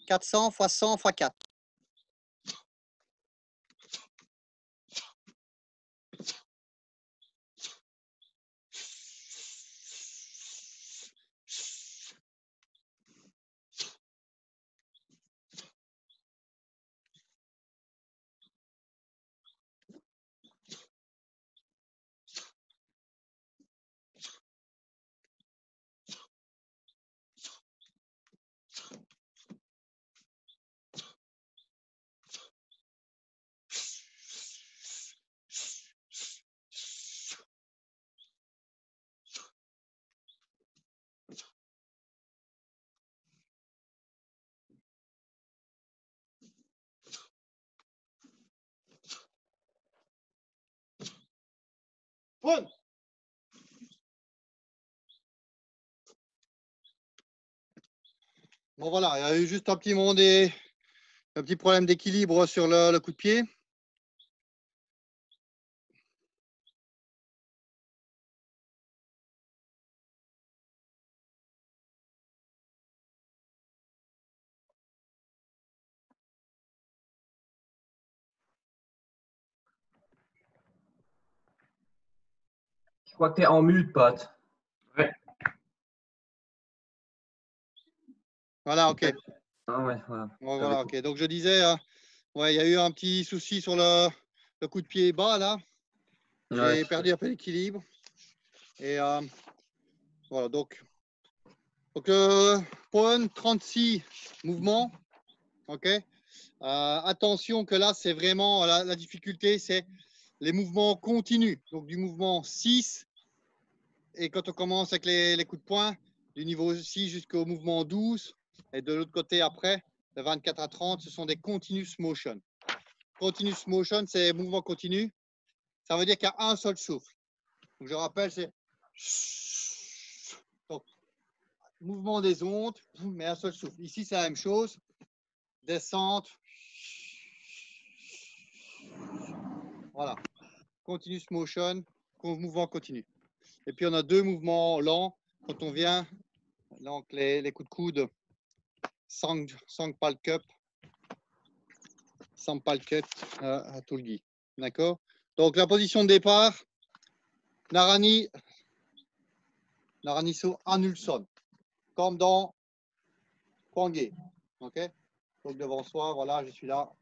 400 x 100 x 4. Bon. Bon voilà, il y a eu juste un petit moment un petit problème d'équilibre sur le coup de pied. Je crois que tu es en mute, Pat. Ouais. Voilà, ok. Ah ouais, voilà. Bon, voilà, ok. Donc je disais, ouais, il y a eu un petit souci sur le coup de pied bas là. J'ai Ouais. perdu un peu l'équilibre. Et voilà, donc point 36 mouvements. Ok. Attention que là, c'est vraiment la difficulté, c'est les mouvements continus. Donc du mouvement 6. Et quand on commence avec les coups de poing, du niveau 6 jusqu'au mouvement 12. Et de l'autre côté, après, de 24 à 30, ce sont des continuous motion. Continuous motion, c'est mouvement continu. Ça veut dire qu'il y a un seul souffle. Donc, je rappelle, c'est donc, mouvement des ondes, mais un seul souffle. Ici, c'est la même chose. Descente. Voilà. Continuous motion, mouvement continu. Et puis, on a deux mouvements lents quand on vient, donc les coups de coude, Sang Palcup, Sang Palcup à Tulgi. D'accord? Donc, la position de départ, Narani So Anulson, comme dans Kwangé. Ok? Donc, devant soi, voilà, je suis là.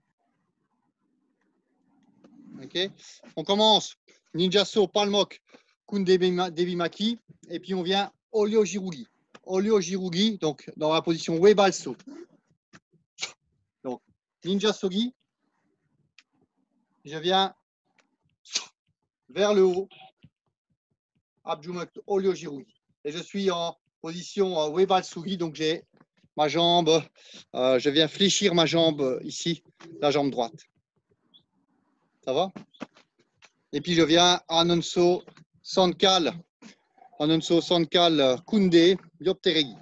Ok? On commence Ninjaso Palmok Kun Devi Maki, et puis on vient Olio Jirugi. Olio Jirugi, donc dans la position Webalso. Donc, Ninja Sogi, je viens vers le haut, Abjumak Olio Jirugi. Et je suis en position Webalsugi, donc j'ai ma jambe, je viens fléchir ma jambe ici, la jambe droite. Ça va? Et puis je viens Anonso Sankal Kunde Yopteregi.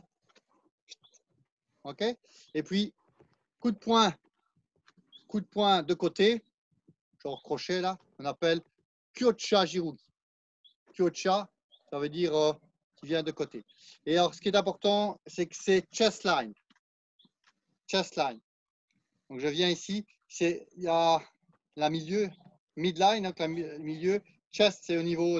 Ok? Et puis coup de poing de côté, genre crochet là, on appelle Kyocha Jirugi. Kyocha, ça veut dire qui vient de côté. Et alors, ce qui est important, c'est que c'est chest line. Chest line. Donc, je viens ici, il y a la milieu, midline, donc le milieu. Chest, c'est au niveau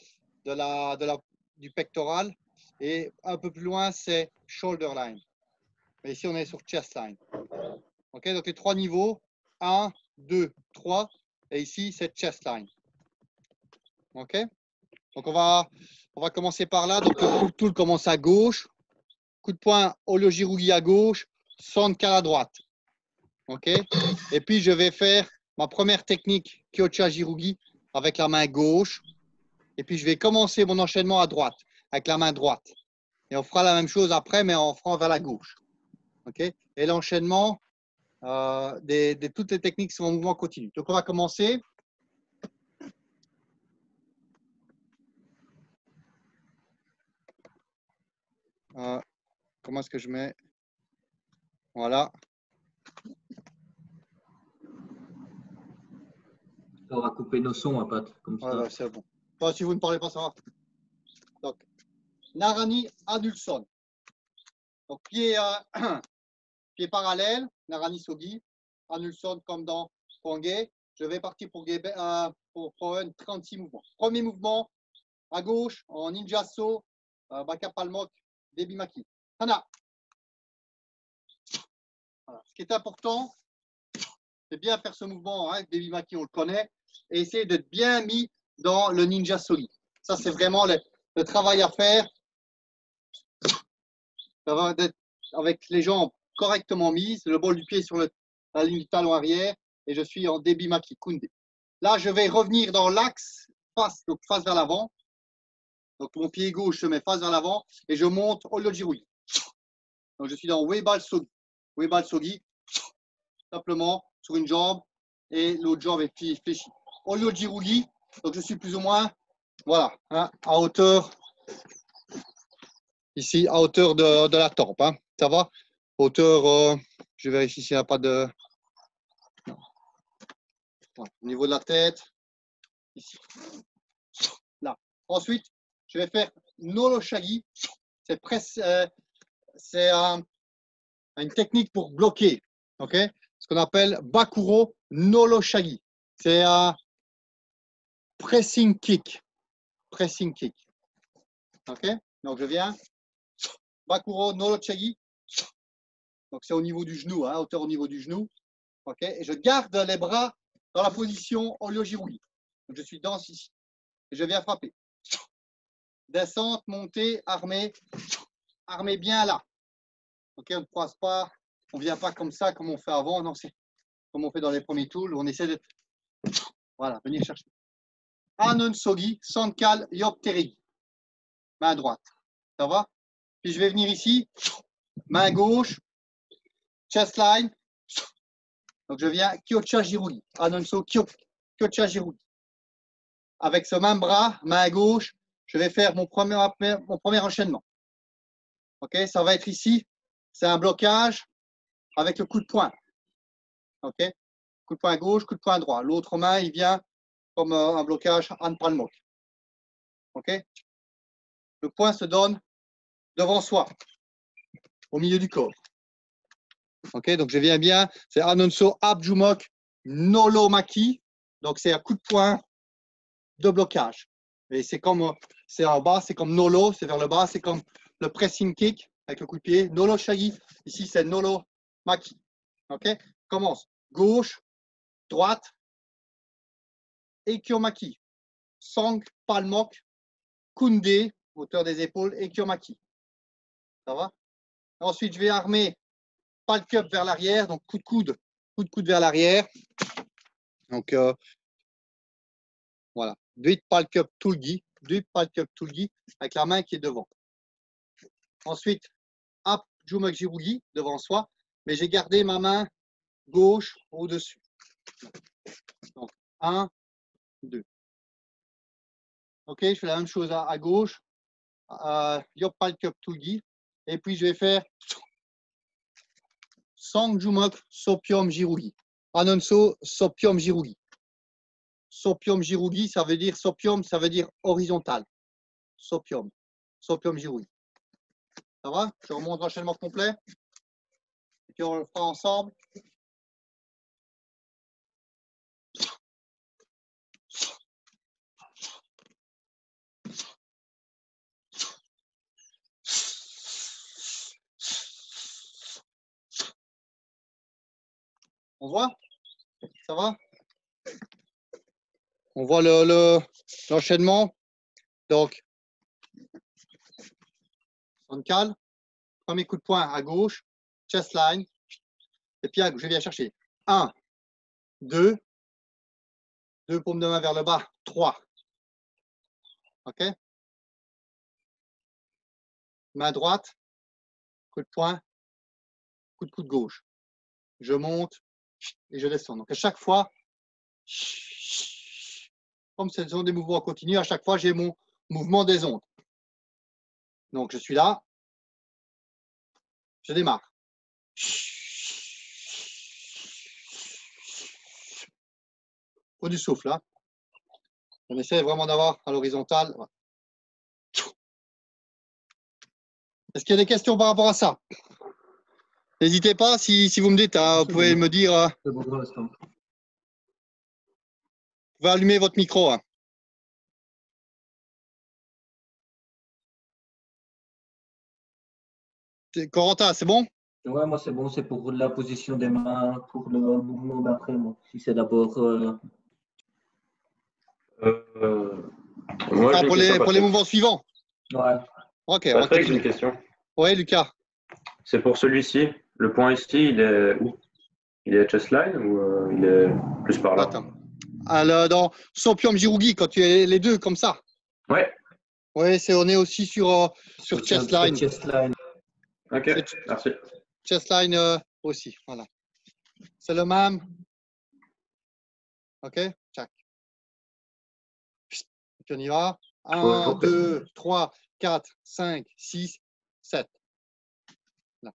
du pectoral. Et un peu plus loin, c'est shoulder line. Mais ici, on est sur chest line. OK, donc les trois niveaux, 1, 2, 3. Et ici, c'est chest line. OK? Donc, on va commencer par là. Donc, le coup de tool commence à gauche. Coup de poing, Olio Jirugi à gauche. Sankal à droite. OK? Et puis, je vais faire ma première technique, Kyocha Jirugi, avec la main gauche. Et puis, je vais commencer mon enchaînement à droite, avec la main droite. Et on fera la même chose après, mais en fera vers la gauche. OK? Et l'enchaînement, toutes les techniques sont en mouvement continu. Donc, on va commencer. Comment est-ce que je mets? Voilà. On va couper nos sons, Pat, comme ça. Ouais, c'est bon. Enfin, si vous ne parlez pas, ça va. Donc, Narani Adulson. Donc, pied Pied parallèle, Narani Sogi, Anulson comme dans Pongé. Je vais partir pour un 36 mouvements. Premier mouvement, à gauche, en Ninjaso, Baka Palmok, Debimaki. Hana. Voilà. Ce qui est important, c'est bien faire ce mouvement, hein, Debimaki, on le connaît, et essayer d'être bien mis dans le Ninja Soli. Ça, c'est vraiment le travail à faire. D'être avec les jambes correctement mises, le bol du pied sur la ligne du talon arrière, et je suis en Debimaki, Kunde. Là, je vais revenir dans l'axe, donc face vers l'avant. Donc, mon pied gauche se met face vers l'avant, et je monte Olojirui. Donc, je suis dans Weibal Sogi. Weibal Sogi, simplement sur une jambe, et l'autre jambe est fléchie. Olojirui, donc je suis plus ou moins, voilà, hein, à hauteur, ici, à hauteur de la tempe. Hein. Ça va? Hauteur, je vérifie s'il n'y a pas de... Voilà, au niveau de la tête, ici. Là. Ensuite, je vais faire Noloshagi. C'est une technique pour bloquer. Okay? Ce qu'on appelle Bakuro Noloshagi. C'est un pressing kick. Pressing kick. OK? Donc, je viens. Bakuro Noloshagi. Donc, c'est au niveau du genou, hein, hauteur au niveau du genou. OK? Et je garde les bras dans la position Olojirui. Donc, je suis dans ici. Et je viens frapper. Descente, montée, armée. Armée bien là. OK? On ne croise pas. On ne vient pas comme ça, comme on fait avant. Non, c'est comme on fait dans les premiers tools. On essaie de... Voilà, venir chercher. Anon Sogi, Sankal, Yopteri. Main droite. Ça va? Puis je vais venir ici. Main gauche. Chest line. Donc je viens Kyocha Jirugi. Anonso Kyocha Jirugi. Avec ce même bras, main gauche, je vais faire mon premier enchaînement. OK? Ça va être ici. C'est un blocage avec le coup de poing. OK? Coup de poing gauche, coup de poing droit. L'autre main, il vient comme un blocage en palmok. OK? Le poing se donne devant soi, au milieu du corps. OK? Donc je viens bien. C'est Anonso Abjumok Nolomaki. Donc c'est un coup de poing de blocage. Et c'est comme, c'est en bas, c'est comme Nolo, c'est vers le bas, c'est comme le pressing kick avec le coup de pied. Nolo Shagi. Ici, c'est Nolo Maki. OK? Commence. Gauche, droite, Ekyomaki. Sang, Palmok, Kunde, hauteur des épaules, Ekyomaki. Ça va? Ensuite, je vais armer palcup vers l'arrière, donc coup de coude vers l'arrière. Donc, voilà. Duit palcup tulgi, avec la main qui est devant. Ensuite, Ap Jumak Jirugi devant soi, mais j'ai gardé ma main gauche au-dessus. Donc, 1, 2. OK, je fais la même chose à gauche. Yop palcup tulgi. Et puis, je vais faire Sangjumok Sopium Jirugi. Anonso Sopium Jirugi. Sopium Jirugi, ça veut dire Sopium, ça veut dire horizontal. Sopium. Sopium Jirugi. Ça va? Je remonte l'enchaînement complet. Et puis on le fera ensemble. On voit? Ça va? On voit l'enchaînement. Donc, on cale. Premier coup de poing à gauche. Chest line. Et puis je viens chercher. 1, 2. 2 paumes de main vers le bas. 3. OK? Main droite. Coup de poing. Coup de coude gauche. Je monte et je descends. Donc, à chaque fois, comme ce sont des mouvements continus, à chaque fois, j'ai mon mouvement des ondes. Donc, je suis là. Je démarre. Au du souffle. Là. On essaie vraiment d'avoir à l'horizontale. Est-ce qu'il y a des questions par rapport à ça? N'hésitez pas, si vous me dites, vous pouvez me dire, C'est bon pour l'instant. vous pouvez allumer votre micro. Corentin, c'est bon? Ouais, moi c'est bon, c'est pour la position des mains, pour le mouvement d'après. Moi. Si c'est d'abord. Moi, j'ai une Pour question, les Patrick. mouvements suivants. Ouais. Ok, on va Patrick, j'ai une continuer. question. Oui, Lucas. C'est pour celui-ci. Le point ici, il est où? Il est chestline ou il est plus par là? Attends. Alors, dans Sompium Girougi, quand tu es les deux comme ça. Ouais. Oui, on est aussi sur chestline. Chestline. Ok, merci. Chestline aussi, voilà. C'est le même. Ok, tac. On y va. 1, 2, 3, 4, 5, 6, 7. Là.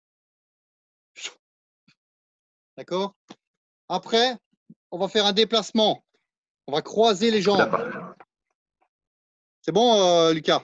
D'accord? Après, on va faire un déplacement. On va croiser les jambes. D'accord. C'est bon, Lucas?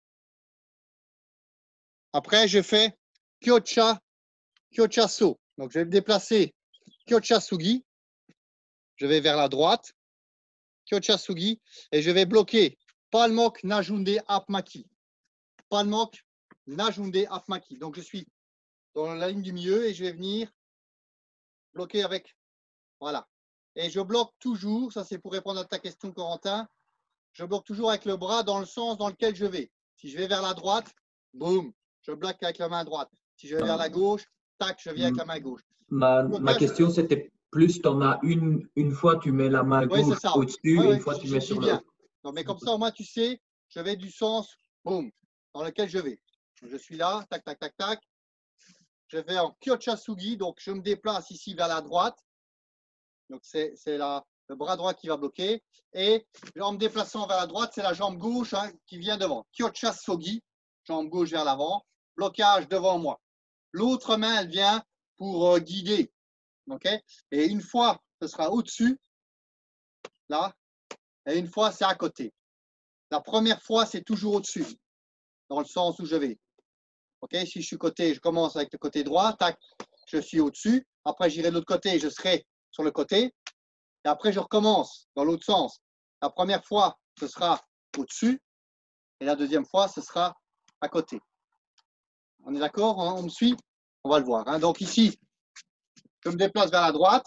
Après, je fais Kyochaso. Donc, je vais me déplacer Kyochasugi. Je vais vers la droite. Kyochasugi. Et je vais bloquer Palmok Najunde Apmaki. Palmok Najunde Apmaki. Donc, je suis dans la ligne du milieu et je vais venir bloquer avec. Voilà. Et je bloque toujours, ça c'est pour répondre à ta question, Corentin, je bloque toujours avec le bras dans le sens dans lequel je vais. Si je vais vers la droite, boum, je bloque avec la main droite. Si je vais vers la gauche, tac, je viens avec la main gauche. Ma question, c'était plus, tu en as une fois, tu mets la main Oui, c'est gauche ça. au-dessus, Oui, et oui, une fois, tu je mets le dis sur le. bien. Non, mais comme ça, au moins, tu sais, je vais du sens, boum, dans lequel je vais. Je suis là, tac, tac, tac, tac. Je vais en Kyochasugi, donc je me déplace ici vers la droite. Donc, c'est le bras droit qui va bloquer. Et en me déplaçant vers la droite, c'est la jambe gauche qui vient devant. Kyochasogi, jambe gauche vers l'avant, blocage devant moi. L'autre main, elle vient pour guider. Okay? Et une fois, ce sera au-dessus, là, et une fois, c'est à côté. La première fois, c'est toujours au-dessus, dans le sens où je vais. Okay? Si je suis côté, je commence avec le côté droit, tac, je suis au-dessus. Après, j'irai de l'autre côté, je serai sur le côté. Et après, je recommence dans l'autre sens. La première fois, ce sera au-dessus. Et la deuxième fois, ce sera à côté. On est d'accord? On me suit? On va le voir. Hein. Donc ici, je me déplace vers la droite.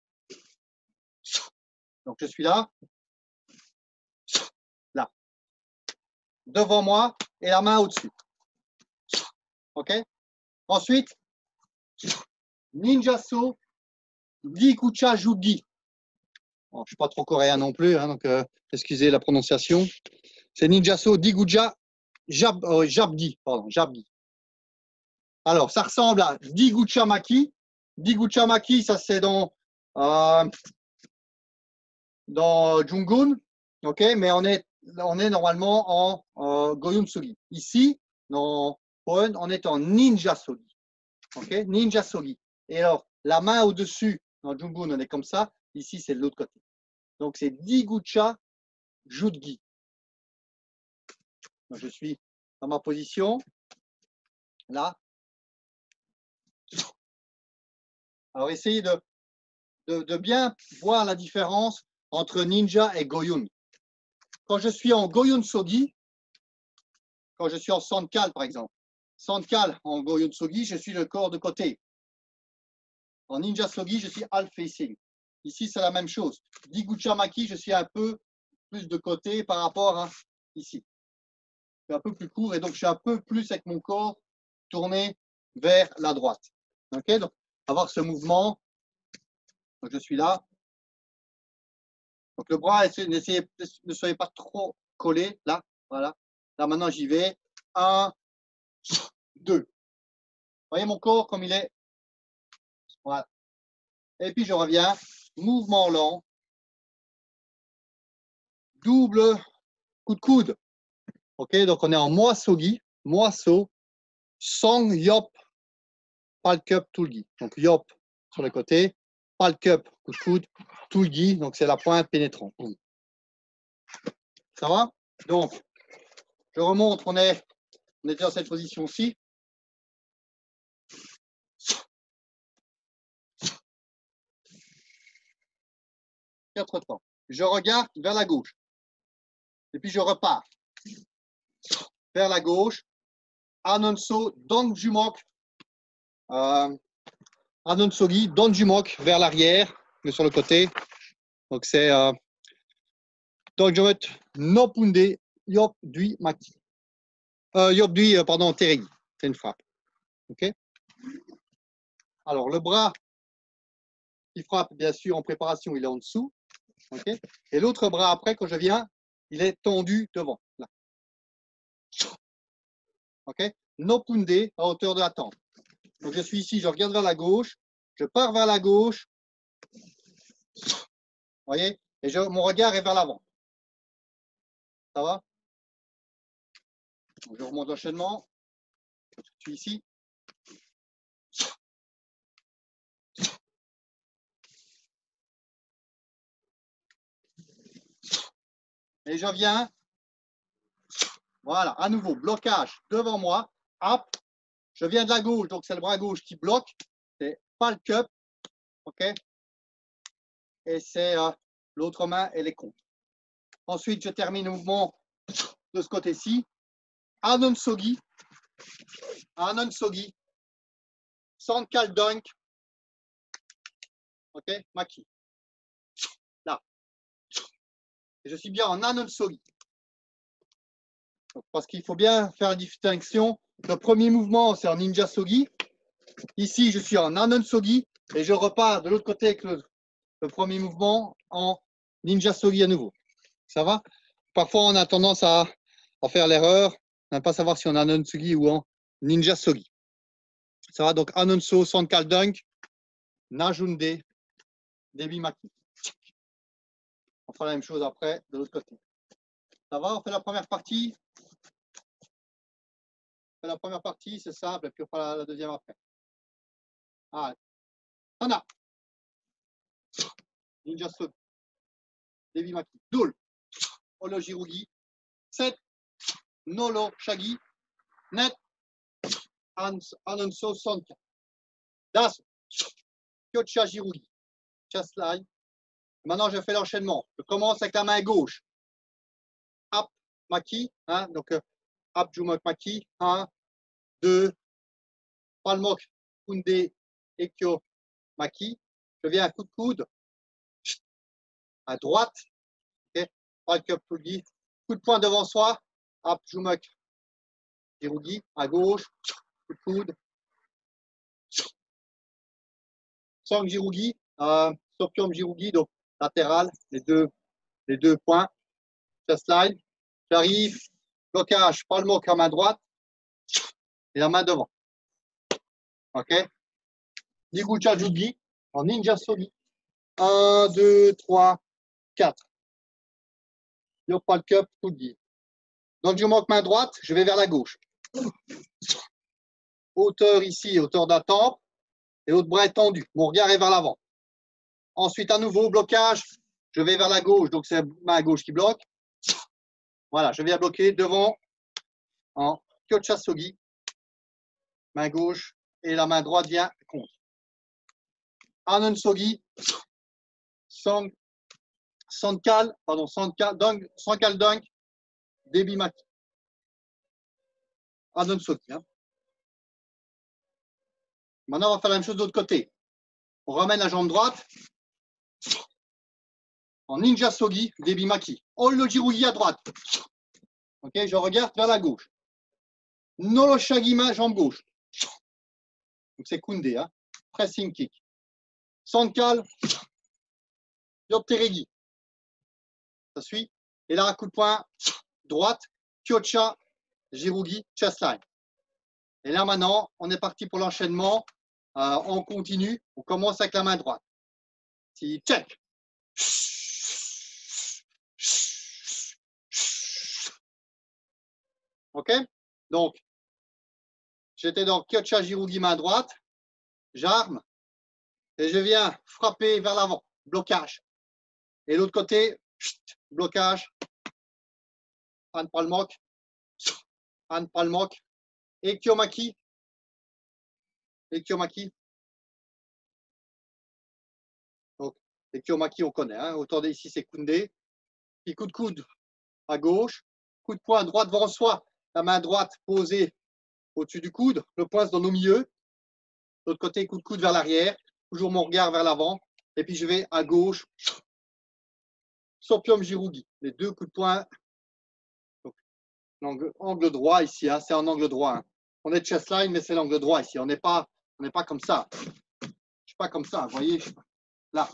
Donc je suis là. Là. Devant moi et la main au-dessus. OK? Ensuite, Ninjaso Gikucha Jugi. Bon, je ne suis pas trop coréen non plus, hein, donc excusez la prononciation. C'est Ninjaso Diguja Jabgi. Pardon, Jabgi. Alors, ça ressemble à Diguchamaki. Diguchamaki, ça c'est dans Jungun, ok, mais on est normalement en Goyunsugi. Ici, dans Poen, on est en Ninja Sogi. Ok, Ninja Sogi. Et alors, la main au-dessus, dans Jungun, on est comme ça. Ici, c'est de l'autre côté. Donc, c'est Digucha Jutgi. Donc, je suis dans ma position. Là. Alors, essayez de bien voir la différence entre ninja et goyun. Quand je suis en goyun sogi, quand je suis en sankal par exemple, sankal en goyun sogi, je suis le corps de côté. En ninja sogi, je suis half facing. Ici, c'est la même chose. Diguchamaki, je suis un peu plus de côté par rapport à ici. Je suis un peu plus court et donc je suis un peu plus avec mon corps tourné vers la droite. Ok, donc avoir ce mouvement. Donc, je suis là. Donc le bras, ne soyez pas trop collé. Là, voilà. Là maintenant, j'y vais. 1, 2. Vous voyez mon corps comme il est. Voilà. Et puis je reviens. Mouvement lent. Double coup de coude. Ok, donc on est en moasogi. Moaso. Song, yop, palkup, tulgi. Donc yop sur le côté. Palkup, coup de coude. Tulgi, donc c'est la pointe pénétrante. Ça va? Donc, je remonte. On était dans cette position-ci. 4 temps. Je regarde vers la gauche. Et puis je repars. Vers la gauche. Anonso, Donjumok. Anonsogi, Donjumok vers l'arrière, mais sur le côté. Donc c'est Donjumot, Nopunde, Yopdui Maki. Yopdui, pardon, Teregi. C'est une frappe. OK? Alors le bras qui frappe, bien sûr, en préparation, il est en dessous. OK? Et l'autre bras après, quand je viens, il est tendu devant. Là. OK? Nopunde à hauteur de la tempe. Donc je suis ici, je regarde vers la gauche, je pars vers la gauche. Vous voyez? Et mon regard est vers l'avant. Ça va? Je remonte l'enchaînement. Je suis ici. Et je viens. Voilà, à nouveau, blocage devant moi. Hop. Je viens de la gauche, donc c'est le bras gauche qui bloque. C'est pas le cup. OK? Et c'est l'autre main, elle est contre. Ensuite, je termine le mouvement de ce côté-ci. Anonsogi. Anonsogi. Sankal dunk. OK? Maki. Là. Et je suis bien en Anonsogi. Parce qu'il faut bien faire la distinction. Le premier mouvement, c'est en Ninja Sogi. Ici, je suis en Anonsogi. Et je repars de l'autre côté avec le premier mouvement en Ninja Sogi à nouveau. Ça va? Parfois, on a tendance à faire l'erreur, à ne pas savoir si on est en Anonsogi ou en Ninja Sogi. Ça va? Donc, Anonso, Sankal Dunk, Najunde, Debi Maki. On fera la même chose après de l'autre côté. Ça va? On fait la première partie. On fait la première partie, c'est simple, et puis on fera la deuxième après. Allez. Hana. Ninja Sogi. Debi Maki. Doul. Olo Jirugi. 7. Nolo Shagi. Net. Anonso Sonka. Das. Kyocha Jirugi. Chasline. Maintenant, je fais l'enchaînement. Je commence avec la main gauche. Ap Maki. Hein, donc, Ap Jumok Maki. 1, 2. Palmok Kunde Ekyo Maki. Je viens à coup de coude. À droite. Okay. Coup de poing devant soi. Ap Jumok Jirugi. À gauche. Coup de coude. Sang Jirugi. Sokyom Jirugi. Donc, latéral. Les deux points. Chest line. J'arrive. Blocage. Palmok à main droite. Et la main devant. OK? Nigucha Jugi en Ninja Sogi. 1, 2, 3, 4. Yopal Cup, Jugi. Donc, je manque main droite, je vais vers la gauche. Hauteur ici, hauteur de la tempe. Et l'autre bras est tendu. Mon regard est vers l'avant. Ensuite, à nouveau, blocage. Je vais vers la gauche, donc c'est main gauche qui bloque. Voilà, je viens bloquer devant en Kyocha Sogi. Main gauche et la main droite vient contre. Anon Sogi. Sankal Dunk, Debi Maki. Anon Sogi. Hein. Maintenant, on va faire la même chose de l'autre côté. On ramène la jambe droite en Ninja Sogi, Debi Maki. On le Jirugi à droite. Ok, je regarde vers la gauche. Nolo Shagima, jambe gauche. Donc c'est Kunde, hein. Pressing kick. Sankal, Yopteregi. Ça suit. Et là, un coup de poing, droite, Kyocha, Jirugi, chest line. Et là, maintenant, on est parti pour l'enchaînement. On continue. On commence avec la main droite. Si, check. OK? Donc, j'étais dans Kyocha Jirugi, main droite. J'arme. Et je viens frapper vers l'avant. Blocage. Et l'autre côté, blocage. Han Palmok. Han Palmok. Et Kyomaki. Et Kyomaki. Donc, Les Kiyomaki, on connaît. Hein. Autant ici, c'est Koundé. Puis coup de coude à gauche, coup de poing droit devant soi, la main droite posée au-dessus du coude, le poing se donne au milieu. De l'autre côté, coup de coude vers l'arrière, toujours mon regard vers l'avant. Et puis je vais à gauche, Sopium Jirugi. Les deux coups de poing, angle droit ici, hein, c'est en angle droit. Hein. On est chest line, mais c'est l'angle droit ici. On n'est pas comme ça. Je ne suis pas comme ça, vous voyez, là.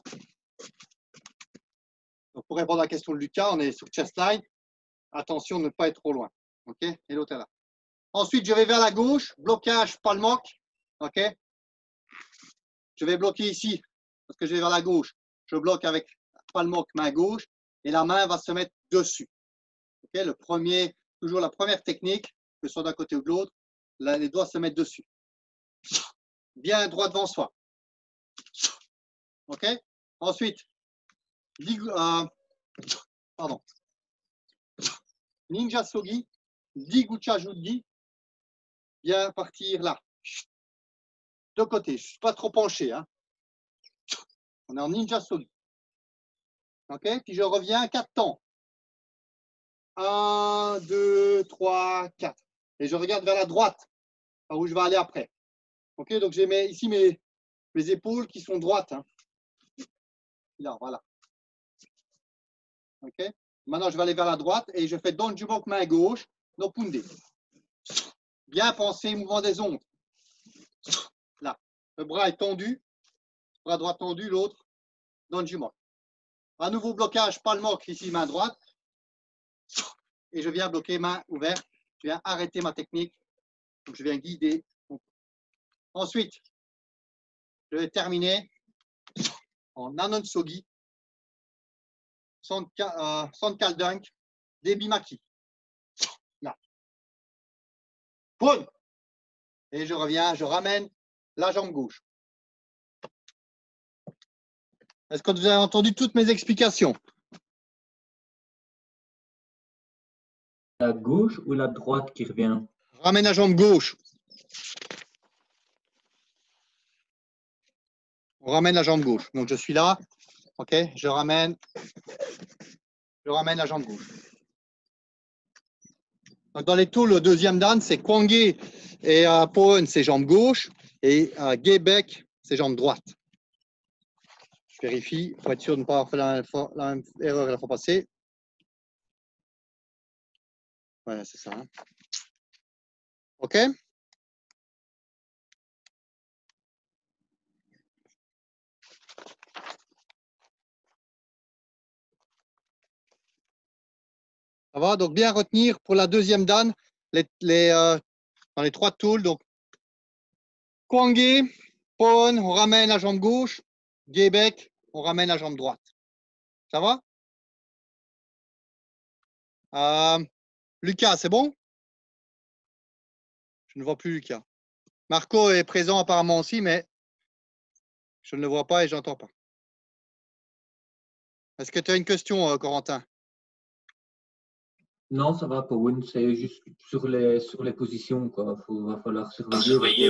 Donc pour répondre à la question de Lucas, on est sur chest line. Attention de ne pas être trop loin. OK? Et l'autre est là. Ensuite, je vais vers la gauche, blocage palmoc. OK? Je vais bloquer ici parce que je vais vers la gauche. Je bloque avec palmoc main gauche et la main va se mettre dessus. OK? Toujours la première technique, que ce soit d'un côté ou de l'autre, les doigts se mettent dessus. Bien droit devant soi. OK? Ensuite, Ninja Sogi, Digucha Judi, bien partir là. De côté, je ne suis pas trop penché. Hein. On est en Ninja Sogi. OK? Puis je reviens 4 temps. 1, 2, 3, 4. Et je regarde vers la droite, par où je vais aller après. OK? Donc j'ai ici mes épaules qui sont droites. Hein. Là, voilà. OK? Maintenant, je vais aller vers la droite et je fais Donjubok main gauche, no punde. Bien penser, mouvement des ongles. Là. Le bras est tendu, bras droit tendu, l'autre, Donjubok. Un nouveau blocage, palmoc, ici, main droite. Et je viens bloquer main ouverte. Je viens arrêter ma technique. Donc, je viens guider. Ensuite, je vais terminer en Anonsogi, Sankal Dunk, Debimaki. Là. Boum. Et je reviens, je ramène la jambe gauche. Est-ce que vous avez entendu toutes mes explications? La gauche ou la droite qui revient? Je ramène la jambe gauche. On ramène la jambe gauche. Donc je suis là. OK, je ramène la jambe gauche. Donc dans les tools, le deuxième dan, c'est Kwangé et Poen, c'est jambe gauche. Et Gebek, c'est jambe droite. Je vérifie pour être sûr de ne pas avoir fait la même erreur la fois passée. Voilà, c'est ça. Hein. OK? Ça va? Donc bien retenir pour la deuxième dan, dans les 3 tools. Donc Kwangé, Poen, on ramène la jambe gauche. Gebek, on ramène la jambe droite. Ça va? Lucas, c'est bon? Je ne vois plus Lucas. Marco est présent apparemment aussi, mais je ne le vois pas et je n'entends pas. Est-ce que tu as une question, Corentin? Non, ça va pour une, c'est juste sur les positions, quoi. Va falloir surveiller.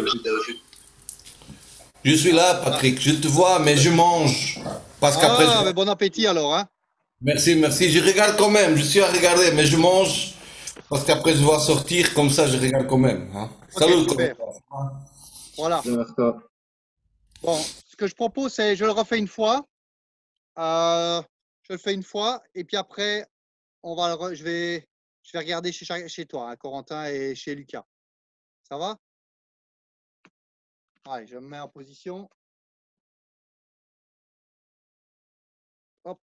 Je suis là, Patrick. Je te vois, mais je mange. Parce qu'après, Ah, mais bon appétit alors. Hein? Merci, merci. Je regarde quand même. Je suis à regarder, mais je mange. Parce qu'après, je vais sortir. Comme ça, je regarde quand même. Hein. Ok, Salut, super. Voilà. Bon, ce que je propose, c'est je le refais une fois. Je le fais une fois et puis après, je vais regarder chez toi, hein, Corentin et chez Lucas. Ça va? Allez, je me mets en position. Hop.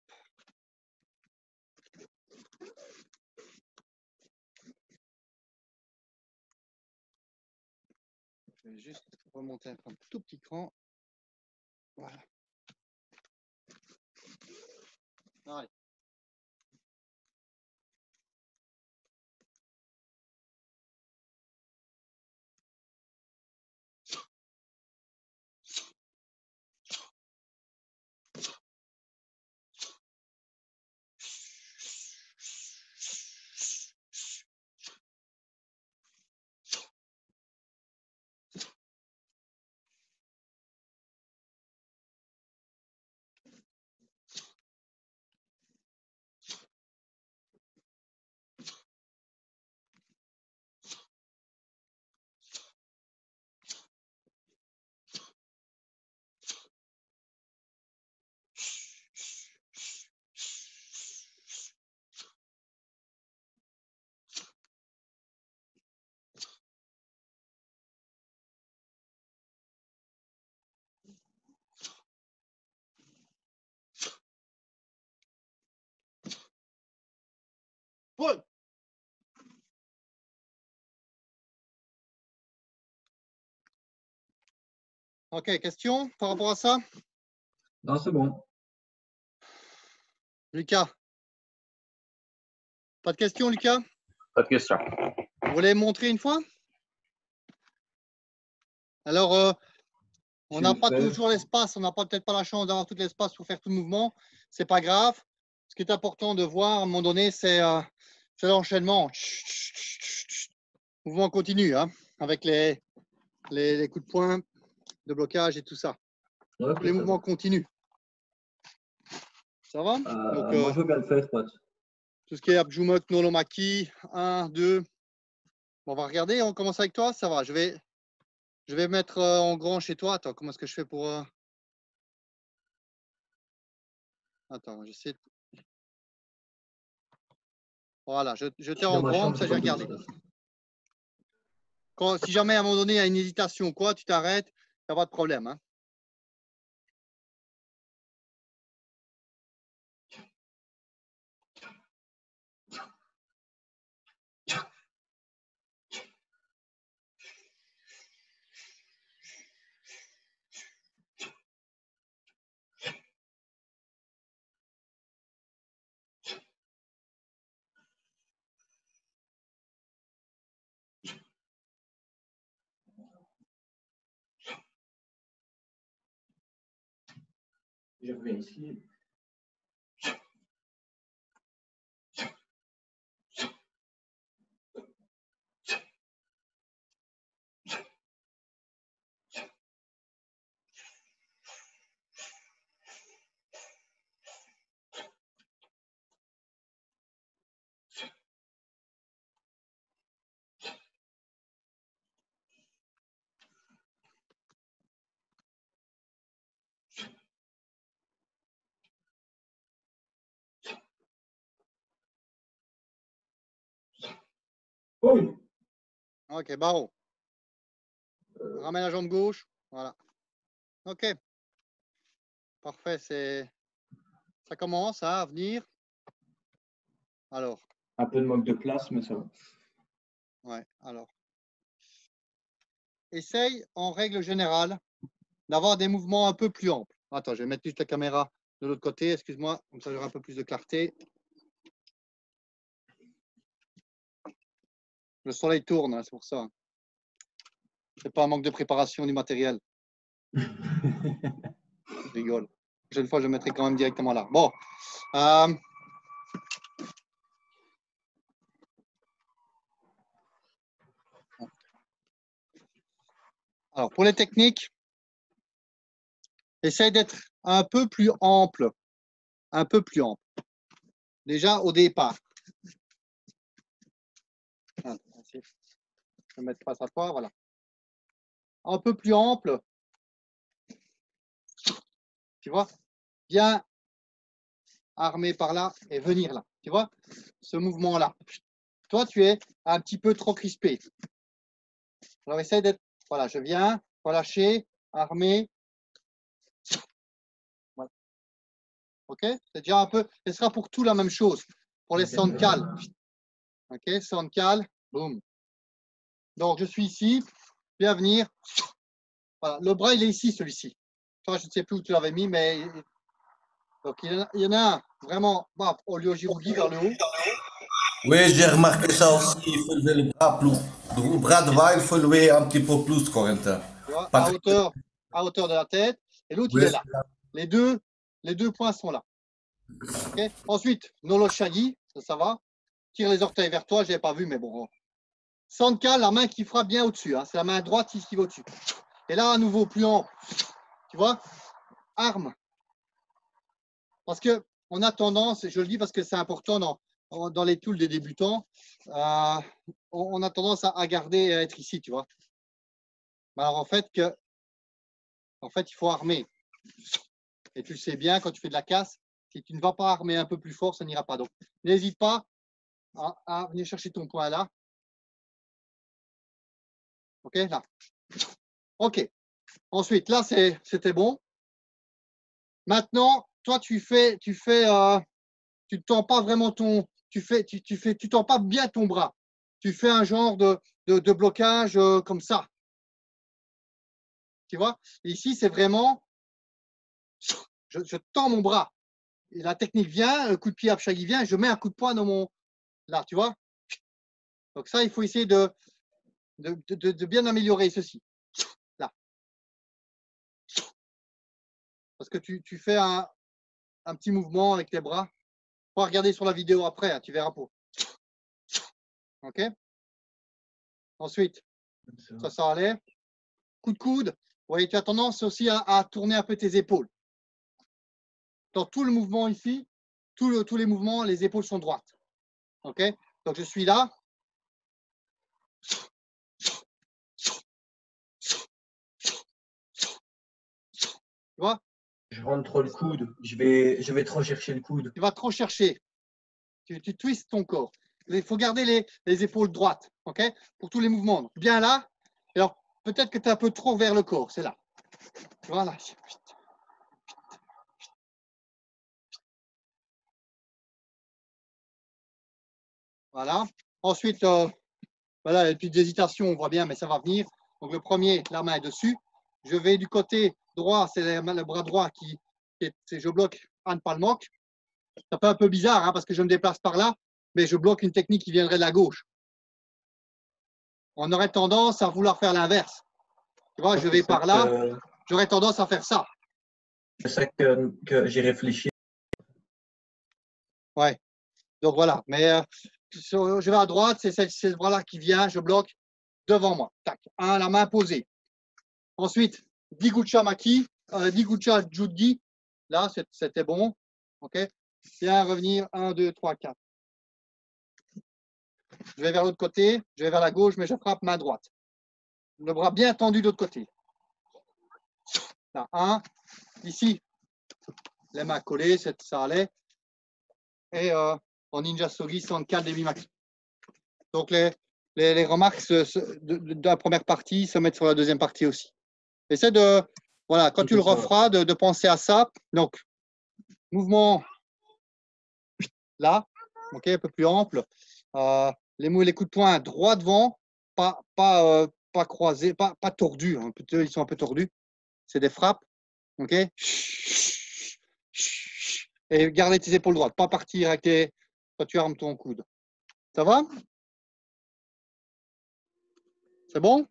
Je vais juste remonter un tout petit cran. Voilà. Allez. Ok, question par rapport à ça? Non, c'est bon. Lucas? Pas de question, Lucas? Pas de question. Vous voulez montrer une fois? Alors, on n'a pas toujours l'espace, on n'a peut-être pas la chance d'avoir tout l'espace pour faire tout le mouvement. C'est pas grave. Ce qui est important de voir à un moment donné, c'est l'enchaînement. Mouvement continu, hein, avec les coups de poing, de blocage et tout ça. Ouais, Tous les mouvements continus. Ça va? Donc, moi, je veux bien le faire, pote. tout ce qui est Abjumok, Nolomaki, 1, 2. Bon, on va regarder, on commence avec toi, ça va. Je vais mettre en grand chez toi. Attends, comment est-ce que je fais pour. Attends, j'essaie. Voilà, je t'ai en grand, ça j'ai regardé. Si jamais à un moment donné il y a une hésitation, quoi, tu t'arrêtes, il n'y a pas de problème. Hein. Je reviens ici. Oui. Ok, barreau. Ramène la jambe gauche. Voilà. Ok. Parfait, ça commence à venir. Alors. Un peu de manque de place, mais ça va. Ouais, alors. Essaye, en règle générale, d'avoir des mouvements un peu plus amples. Attends, je vais mettre juste la caméra de l'autre côté, excuse-moi, comme ça j'aurai un peu plus de clarté. Le soleil tourne, hein, c'est pour ça. C'est pas un manque de préparation du matériel. Je rigole. La prochaine fois, je mettrai quand même directement là. Bon. Alors, pour les techniques, essaye d'être un peu plus ample. Un peu plus ample. Déjà, au départ. Je vais mettre face à toi, voilà. Un peu plus ample. Tu vois? Bien armé par là et venir là. Tu vois? Ce mouvement-là. Toi, tu es un petit peu trop crispé. Alors, essaye d'être. Voilà, je viens, relâcher, armé. Voilà. OK? C'est déjà un peu. Ce sera pour tout la même chose. Pour les Sancal. OK? Sancal. Boum. Donc, je suis ici. Bien venir. Voilà. Le bras, il est ici, celui-ci. Toi, je ne sais plus où tu l'avais mis, mais. Donc, il y en a un vraiment. Bah, Olio-Giroudi vers le haut. Oui, j'ai remarqué ça aussi. Il faut lever le bras plus. Le bras devant, il faut lever un petit peu plus, Corentin. Tu vois, Pas à très- hauteur de la tête. Et l'autre, il Oui, est là. Les deux points sont là. Okay. Ensuite, Nolo Shagi, ça va. Tire les orteils vers toi, je ne l'ai pas vu, mais bon. Sanka, la main qui frappe bien au-dessus. Hein. C'est la main droite qui va au-dessus. Et là, à nouveau, plus ample. Tu vois, arme. Parce qu'on a tendance, et je le dis parce que c'est important dans les tools des débutants, on a tendance à garder, à être ici, tu vois. Alors, en fait, il faut armer. Et tu le sais bien, quand tu fais de la casse, si tu ne vas pas armer un peu plus fort, ça n'ira pas. Donc, n'hésite pas à venir chercher ton point là. OK, là. OK. Ensuite, là, c'était bon. Maintenant, toi, tu ne tends pas vraiment tu tends pas bien ton bras. Tu fais un genre de blocage comme ça. Tu vois? Et ici, c'est vraiment, je tends mon bras. Et la technique vient, le coup de pied Apshagi vient, je mets un coup de poing dans mon, là, tu vois? Donc ça, il faut essayer de bien améliorer ceci. Là. Parce que tu fais un petit mouvement avec tes bras. On va regarder sur la vidéo après, hein, tu verras pour. OK? Ensuite, ça allait. Coup de coude. Vous voyez, tu as tendance aussi à tourner un peu tes épaules. Dans tout le mouvement ici, tous les mouvements, les épaules sont droites. OK? Donc, je suis là. Tu vois? Je rentre trop le coude. Je vais trop chercher le coude. Tu vas trop chercher. Tu twistes ton corps. Il faut garder les épaules droites. OK? Pour tous les mouvements. Donc, bien là. Alors, peut-être que tu es un peu trop vers le corps. C'est là. Voilà. Voilà. Ensuite, voilà, une petite hésitation, on voit bien, mais ça va venir. Donc, le premier, la main est dessus. Je vais du côté droit, c'est le bras droit je bloque Anne Palmoc. Ça fait un peu bizarre hein, parce que je me déplace par là, mais je bloque une technique qui viendrait de la gauche. On aurait tendance à vouloir faire l'inverse. Tu vois, je vais par là, j'aurais tendance à faire ça. C'est ça que j'ai réfléchi. Ouais. Donc voilà. Mais je vais à droite, c'est ce bras-là qui vient, je bloque devant moi. Tac. La main posée. Ensuite, Digucha Maki, Digucha Judgi. Là, c'était bon. OK. Bien revenir. 1, 2, 3, 4. Je vais vers l'autre côté. Je vais vers la gauche, mais je frappe main droite. Le bras bien tendu de l'autre côté. Là, 1. Ici, les mains collées, ça allait. Et en Ninja Sogi, 64 demi max. Donc, les remarques de la première partie se mettent sur la deuxième partie aussi. Essaie de, voilà, quand tu le referas, de penser à ça. Donc, mouvement là, ok, un peu plus ample. Les coups de poing droit devant, pas croisés, pas tordus. Hein, ils sont un peu tordus. C'est des frappes. Ok. Et garder tes épaules droites, pas partir avec quand tu armes ton coude. Ça va? C'est bon?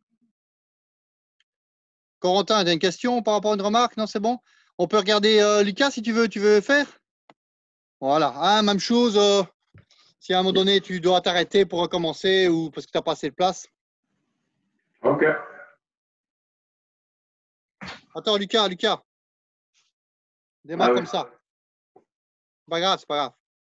Corentin, tu as une question par rapport à une remarque? Non, c'est bon? On peut regarder Lucas si tu veux faire? Voilà. Ah, même chose. Si à un moment donné, tu dois t'arrêter pour recommencer ou parce que tu n'as pas assez de place. OK. Attends, Lucas. Démarre comme ça. C'est pas grave, c'est pas grave.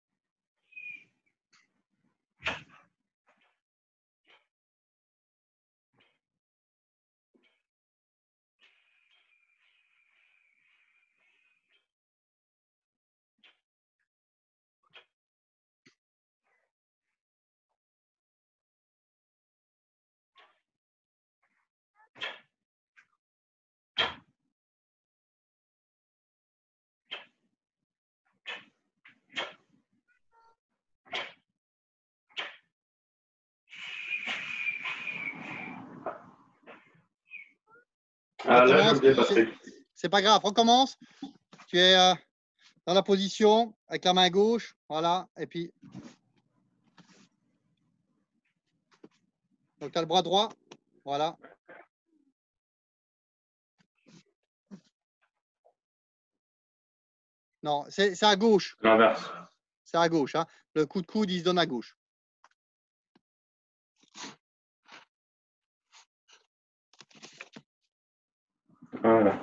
Là, j'ai oublié Patrick. C'est pas grave, recommence. Tu es dans la position avec la main gauche. Voilà. Et puis. Donc, tu as le bras droit. Voilà. Non, c'est à gauche. L'inverse. C'est à gauche. Hein. Le coup de coude, il se donne à gauche. Voilà.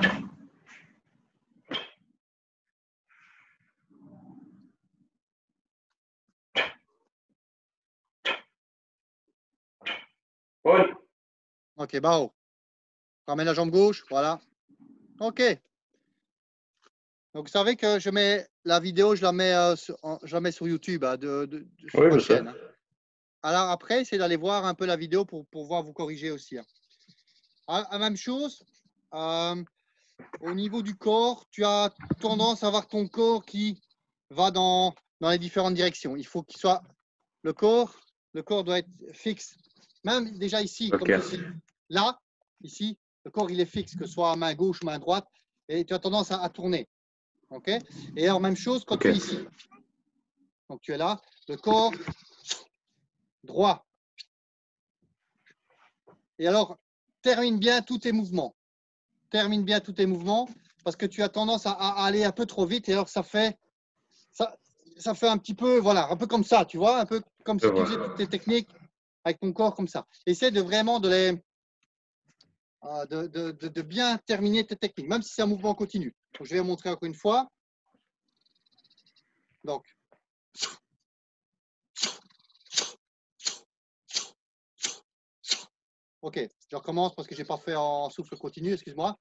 Oui. Ok, Bao. Ramène la jambe gauche. Voilà. Ok. Donc, vous savez que je mets la vidéo, je la mets sur YouTube, hein, sur Oui, ma je sais. chaîne. Hein. Alors après, c'est d'aller voir un peu la vidéo pour pouvoir vous corriger aussi. Hein. La même chose, au niveau du corps, tu as tendance à avoir ton corps qui va dans les différentes directions. Il faut qu'il soit le corps doit être fixe. Même déjà ici, Ok. comme ceci. Là, ici, le corps il est fixe, que ce soit main gauche ou main droite, et tu as tendance à tourner. OK? Et alors, même chose quand tu es ici. Donc, tu es là, le corps droit. Et alors, termine bien tous tes mouvements. Termine bien tous tes mouvements parce que tu as tendance à aller un peu trop vite et alors ça fait un petit peu, voilà, un peu comme ça, tu vois, un peu comme si tu faisais toutes tes techniques avec ton corps comme ça. Essaie de vraiment de bien terminer tes techniques, même si c'est un mouvement continu. Donc, je vais vous montrer encore une fois. Donc, ok, je recommence parce que je n'ai pas fait en souffle continu, excuse-moi.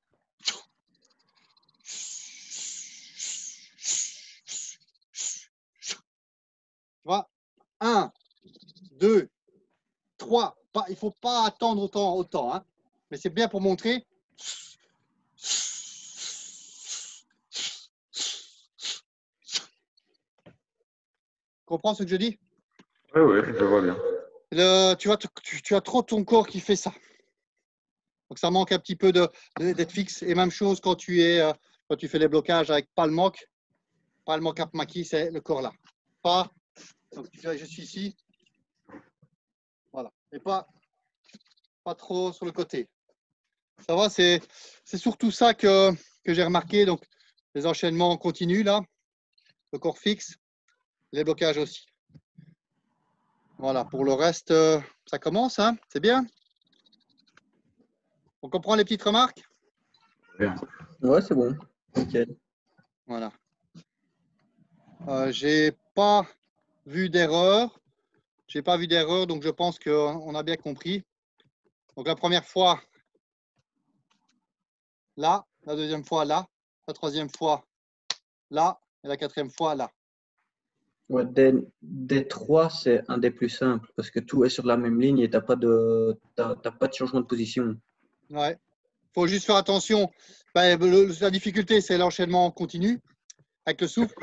Tu vois, 1, 2, 3. Il ne faut pas attendre autant hein. Mais c'est bien pour montrer. Comprends ce que je dis? Oui, oui, je vois bien. Tu as trop ton corps qui fait ça. Donc, ça manque un petit peu d'être fixe. Et même chose quand tu fais les blocages avec Palmok. Palmok Apmaki, c'est le corps là. Pas. Donc, je suis ici. Voilà. Et pas trop sur le côté. Ça va, c'est surtout ça que j'ai remarqué. Donc, les enchaînements continus là, le corps fixe, les blocages aussi. Voilà, pour le reste, ça commence, hein, c'est bien. On comprend les petites remarques? Bien. Ouais, c'est bon. Nickel. Voilà. J'ai pas vu d'erreur. J'ai pas vu d'erreur, donc je pense qu'on a bien compris. Donc, la première fois, là. La deuxième fois, là. La troisième fois, là. Et la quatrième fois, là. Ouais, des trois, c'est un des plus simples parce que tout est sur la même ligne et t'as pas de changement de position. Ouais. Faut juste faire attention. Ben, la difficulté, c'est l'enchaînement continu avec le souffle.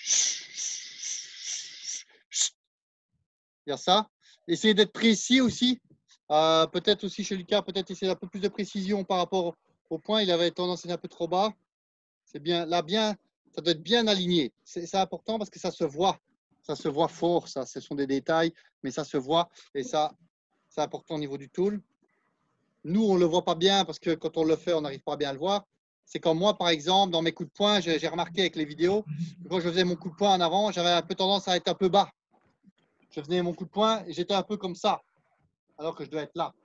Il y a ça. Essayez d'être précis aussi. Peut-être aussi chez Lucas, peut-être essayer un peu plus de précision par rapport au point. Il avait tendance à être un peu trop bas. C'est bien. Là, bien, ça doit être bien aligné. C'est important parce que ça se voit. Ça se voit fort. Ça, ce sont des détails, mais ça se voit. Et ça, c'est important au niveau du tool. Nous, on ne le voit pas bien parce que quand on le fait, on n'arrive pas bien à le voir. C'est comme moi, par exemple, dans mes coups de poing, j'ai remarqué avec les vidéos, quand je faisais mon coup de poing en avant, j'avais un peu tendance à être un peu bas. Je faisais mon coup de poing et j'étais un peu comme ça, alors que je dois être là.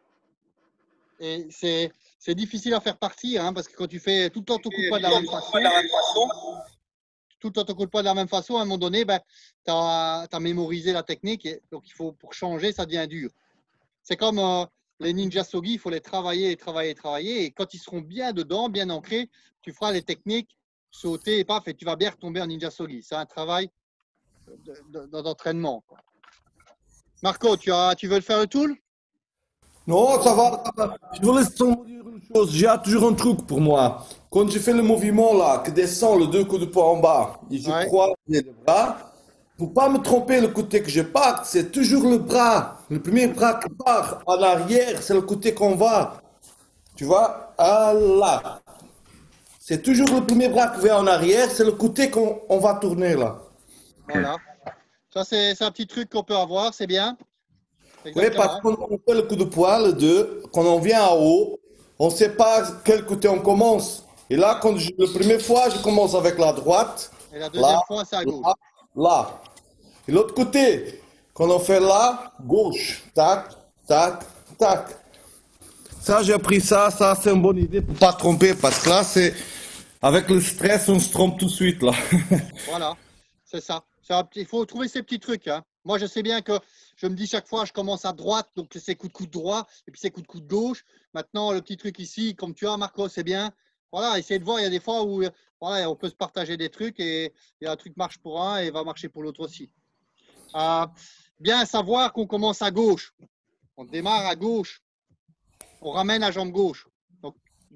Et c'est difficile à faire partir, hein, parce que quand tu fais tout le temps ton coup de poing de la même façon, tout le temps ton coup de poing de la même façon, à un moment donné, ben, tu as mémorisé la technique. Et donc, pour changer, ça devient dur. C'est comme les ninja sogi, il faut les travailler, travailler, travailler. Et quand ils seront bien dedans, bien ancrés, tu feras les techniques, sauter et paf, et tu vas bien retomber en ninja sogi. C'est un travail d'entraînement. Marco, tu veux le faire le tool? Non, ça va, ça va. Je voulais seulement dire une chose. J'ai toujours un truc pour moi. Quand je fais le mouvement là, que descend le deux coups de poing en bas, et je Ouais. croise les deux bras, pour pas me tromper, le côté que je parte, c'est toujours le bras. Le premier bras qui part en arrière, c'est le côté qu'on va. Tu vois? Ah là. C'est toujours le premier bras qui va en arrière, c'est le côté qu'on va tourner là. Voilà. Ça, c'est un petit truc qu'on peut avoir, c'est bien. Oui, parce Exactement. qu'on fait le coup de poing, le 2, quand on vient en haut, on ne sait pas quel côté on commence. Et là, la première fois, je commence avec la droite, Et la là, deuxième fois, c'est à gauche. là, là. Et l'autre côté, quand on fait là, gauche, tac, tac, tac. Ça, j'ai appris ça c'est une bonne idée pour pas se tromper, parce que là, avec le stress, on se trompe tout de suite, là. Voilà, c'est ça. Il faut trouver ces petits trucs, hein. Moi, je sais bien que je me dis chaque fois, je commence à droite, donc c'est coup de coude droit, et puis c'est coup de coude gauche. Maintenant, le petit truc ici, comme tu as, Marco, c'est bien. Voilà, essayez de voir, il y a des fois où voilà, on peut se partager des trucs et il y a un truc marche pour un et va marcher pour l'autre aussi. Bien savoir qu'on commence à gauche. On démarre à gauche. On ramène la jambe gauche. Donc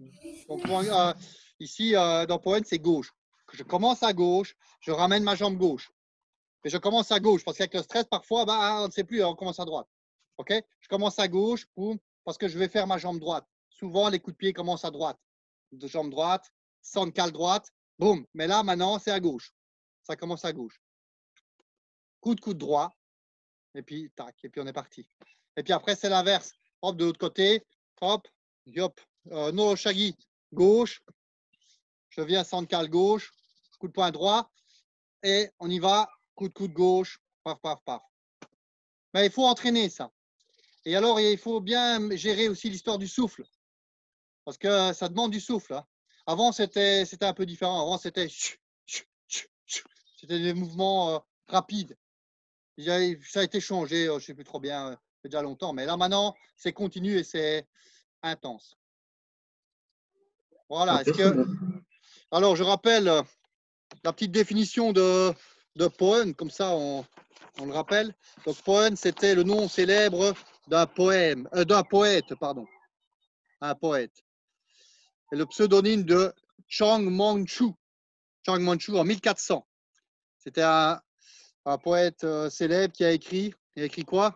ici, dans Point, c'est gauche. Je commence à gauche, je ramène ma jambe gauche. Et je commence à gauche parce qu'avec le stress, parfois, on ne sait plus, on commence à droite. OK? Je commence à gauche parce que je vais faire ma jambe droite. souvent les coups de pied commencent à droite. De jambe droite, Sankal droite, boum. Mais là, maintenant, c'est à gauche. Ça commence à gauche. Coup de coude droit, et puis tac, et puis on est parti. Et puis après, c'est l'inverse. Hop, de l'autre côté, hop, yop. No shagi, gauche. Je viens Sankal gauche, coup de poing droit, et on y va, coup de coude gauche, paf, paf, paf. Mais il faut entraîner ça. Et alors, il faut bien gérer aussi l'histoire du souffle, parce que ça demande du souffle. Hein. Avant, c'était un peu différent. Avant, c'était des mouvements rapides. Ça a été changé, je ne sais plus trop bien, ça fait déjà longtemps. Mais là, maintenant, c'est continu et c'est intense. Voilà. Ok, c'est bon. Alors, je rappelle la petite définition de poème, comme ça, on le rappelle. Donc, poème, c'était le nom célèbre d'un poète, pardon. Un poète. Et le pseudonyme de Chang Manchu. Chang Manchu en 1400. C'était un poète célèbre qui a écrit. Il a écrit quoi?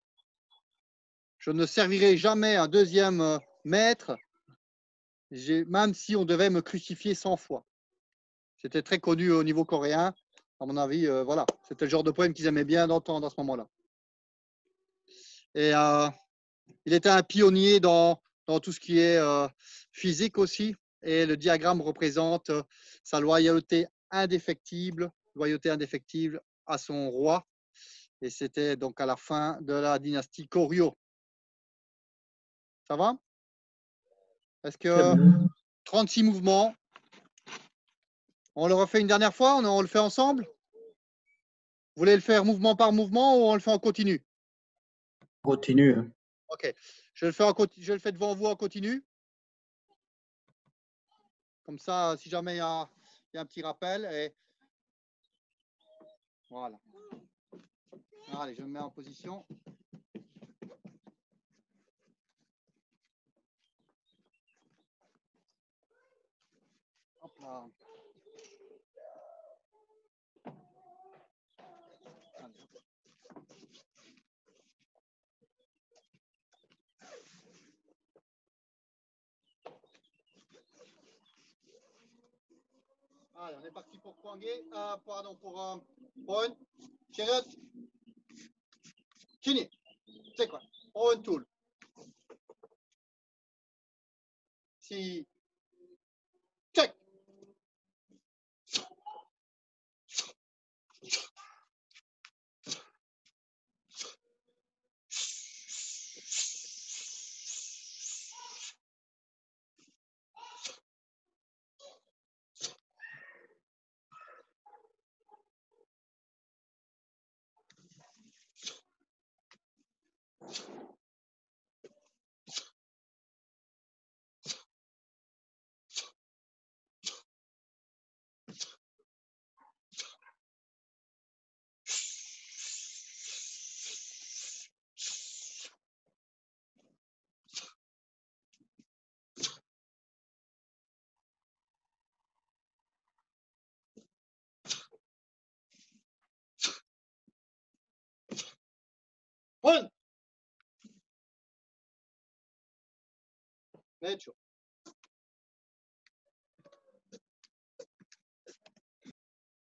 Je ne servirai jamais un deuxième maître, même si on devait me crucifier 100 fois. C'était très connu au niveau coréen. À mon avis, voilà. C'était le genre de poème qu'ils aimaient bien d'entendre à ce moment-là. Et il était un pionnier dans tout ce qui est physique aussi. Et le diagramme représente sa loyauté indéfectible à son roi. Et c'était donc à la fin de la dynastie Koryo. Ça va? Est-ce que 36 mouvements, on le refait une dernière fois? On le fait ensemble? Vous voulez le faire mouvement par mouvement ou on le fait en continu? Continue. Ok. Je le fais devant vous en continu. Comme ça, si jamais il y a un petit rappel. Et voilà. Allez, je me mets en position. Hop là. Allez, on est parti pour Kwangé. Pardon, pour Point. Chariot. Fini. C'est quoi? Point tool. Si. Check. Point. Hecho.